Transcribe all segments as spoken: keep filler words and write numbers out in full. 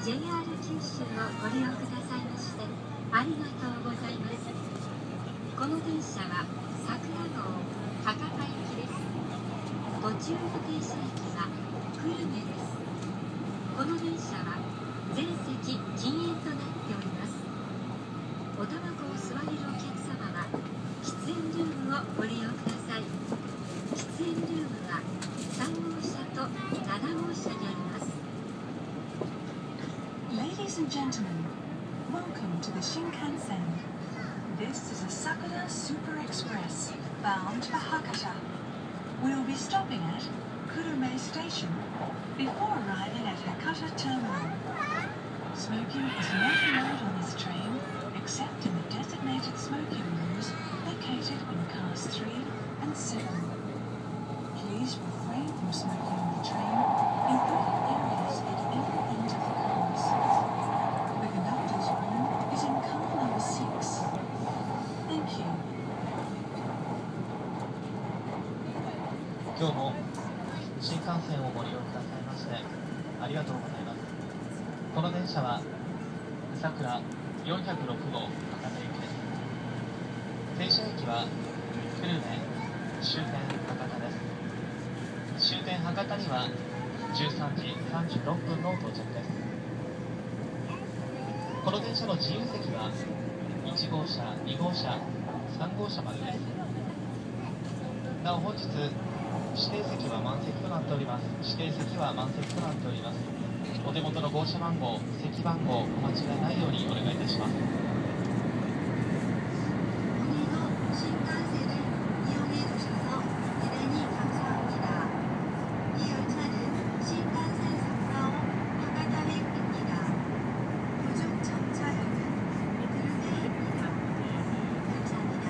ジェイアール 九州をご利用くださいましてありがとうございます。この電車は桜号博多行きです。途中の停車駅は久留米です。この電車は全席禁煙となっております。おタバコを吸われるお客様は喫煙ルームをご利用ください。喫煙ルームはさん号車となな号車にあります。 Ladies and gentlemen, welcome to the Shinkansen. This is a Sakura Super Express bound for Hakata. We will be stopping at Kurume Station before arriving at Hakata Terminal. Smoking is not allowed on this train except in the designated smoking rooms located in cars three and seven. Please refrain from smoking on the train, including areas at every end of the cars. The conductor's room is in car number six. Thank you. 今日も新幹線をご利用くださいましてありがとうございます。この電車はさくらよんひゃくろく号博多行きです。停車駅は久留米終点博多です。終点博多にはじゅうさんじさんじゅうろっぷんの到着です。この電車の自由席はいち号車、に号車、さん号車までです。なお本日指定席は満席となっております。指定席は満席となっております。お手元の号車番号、席番号お間違いないようにお願いいたします。 오늘도 신칸센을 이용해 주셔서 대단히 감사합니다. 이 열차는 신칸센 사쿠라호 하가타행입니다. 도중 정차역은 구르메입니다. 감사합니다.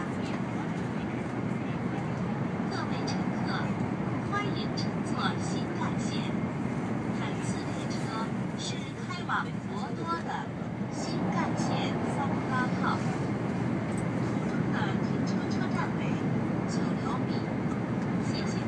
各位乘客，欢迎乘坐新干线。本次列车是开往博多的新干线三八号。途中的停车车站为九流米，谢谢。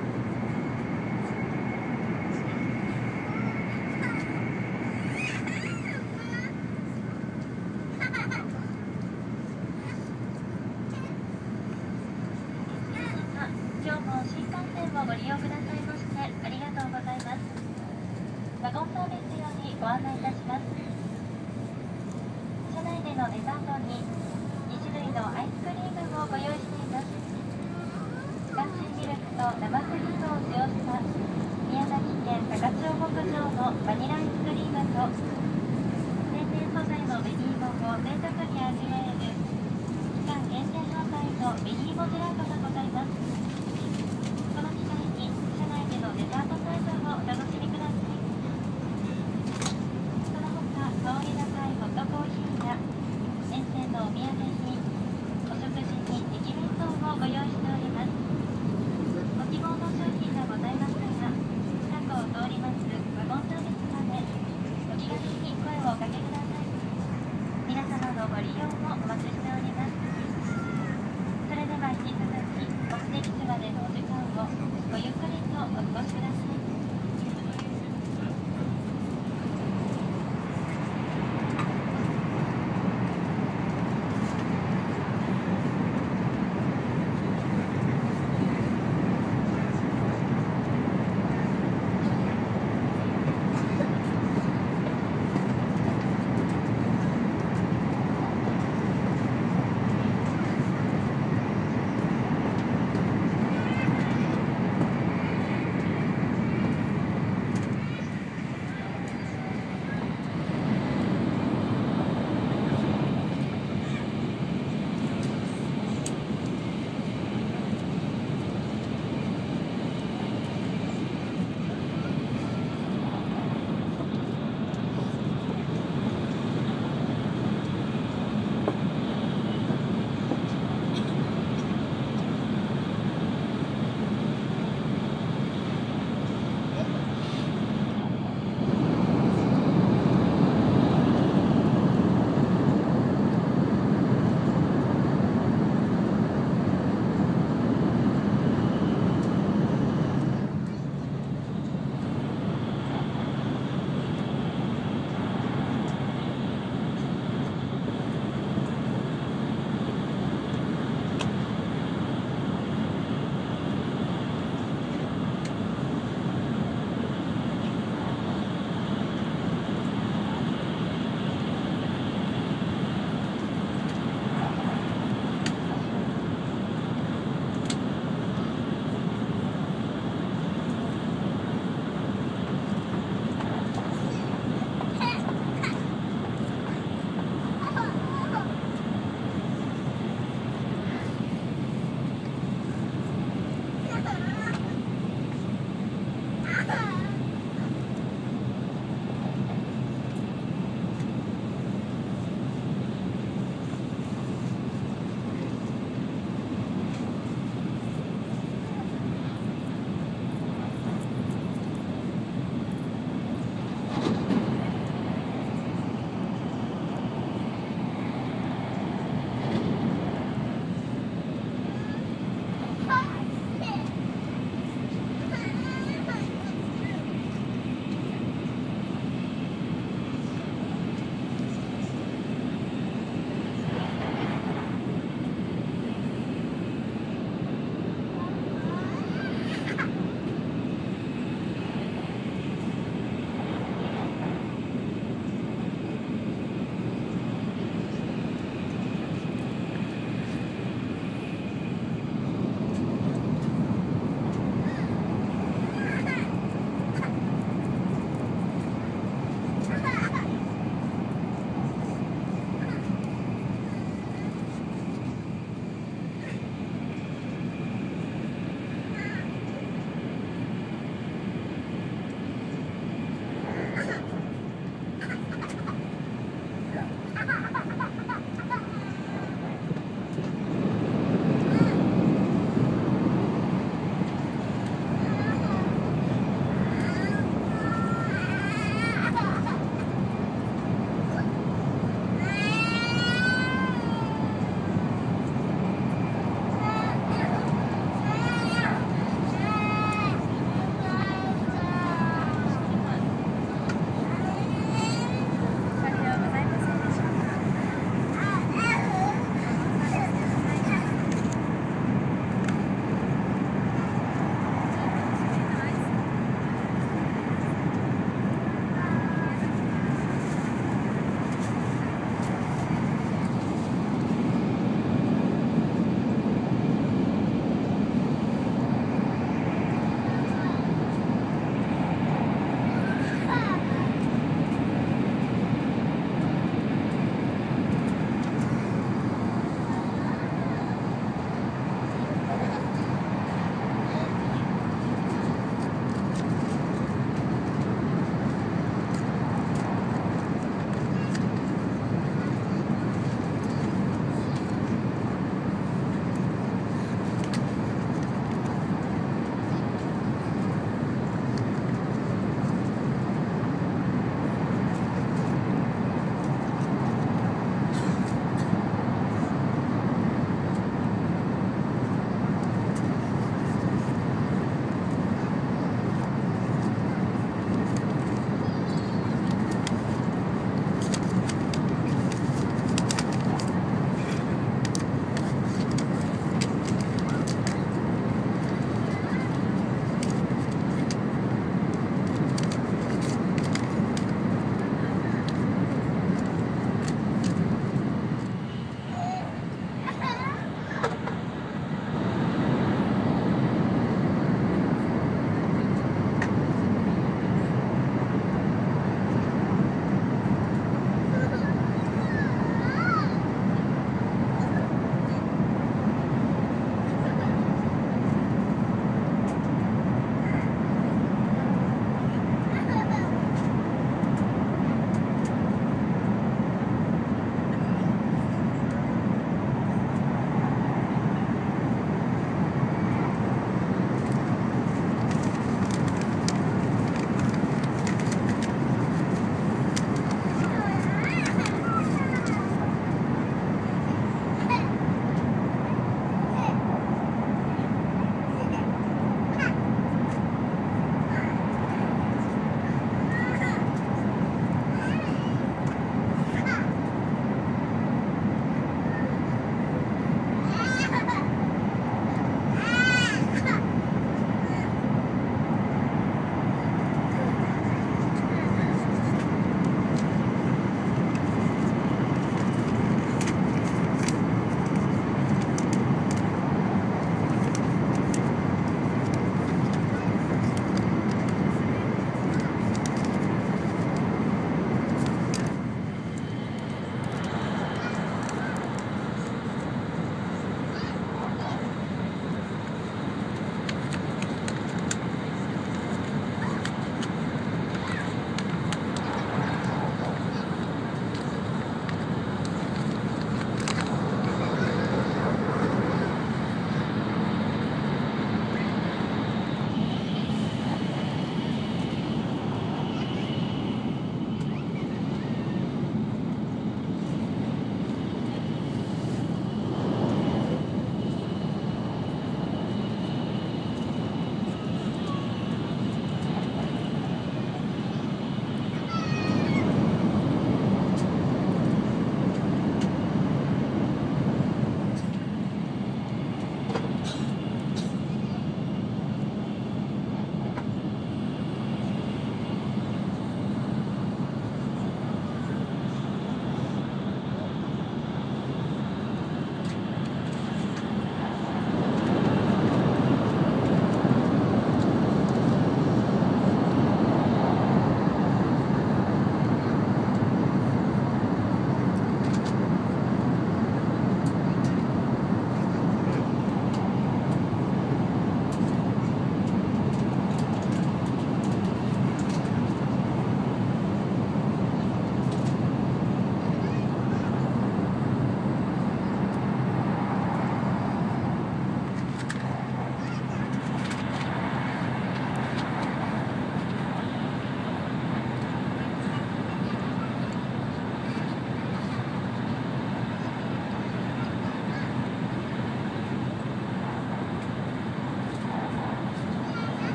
今日も新幹線をご利用くださいましてありがとうございます。ワゴンサービスよりご案内いたします。車内でのデザートにに種類のアイスクリームをご用意しています。ガンシーミルクと生クリームを使用した宮崎県高千穂牧場のバニラアイスクリームと天然素材の紅芋を贅沢に味わえる期間限定販売の紅芋ジェラートがございます。この機会に車内でのデザートサイズをお楽しみください。その他香り高いホットコーヒーや沿線のお土産品、お食事に駅弁当をご用意しております。ご希望の商品がございましたら近くを通りますワゴンサービスまでお気軽に声をおかけください。皆様のご利用もお待ちしております。それでは引き続き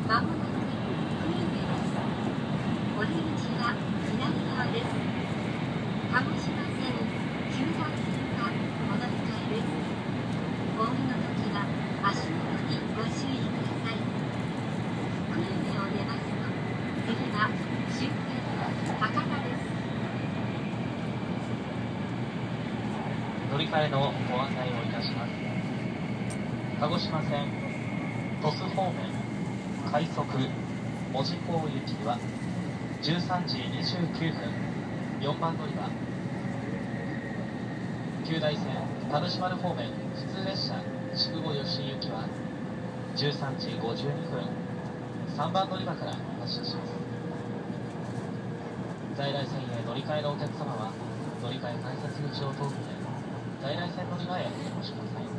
まもなく久留米です。お出口は左側です。鹿児島線九段線はお乗り換えです。お降りの時は足元にご注意ください。久留米を出ますと、次は終点博多です。 乗り換えのご案内をいたします。鹿児島線鳥栖方面快速門司港行きはじゅうさんじにじゅうきゅうふんよんばん乗り場。九大線田主丸方面普通列車筑後吉井行きはじゅうさんじごじゅうにふんさんばん乗り場から発車します。在来線へ乗り換えのお客様は乗り換え改札口を通って在来線乗り場へお越しください。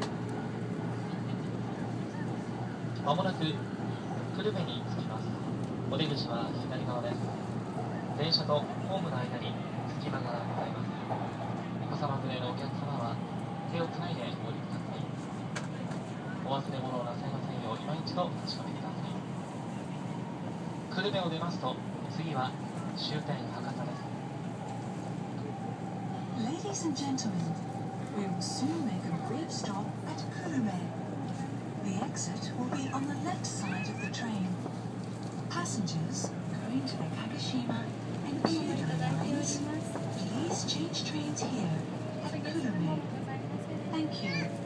まもなく久留米に着きます。お出口は左側です。電車とホームの間に隙間がございます。お子様連れのお客様は手をつないでお降りください。お忘れ物をなさいませんよう今一度確かめてください。久留米を出ますと次は終点博多です。 Ladies and gentlemen, we will soon make a brief stop at Kurume. The exit will be on the left side of the train. Passengers going to the Kagoshima and Kyoto lines, please change trains here at Kurume. Thank you.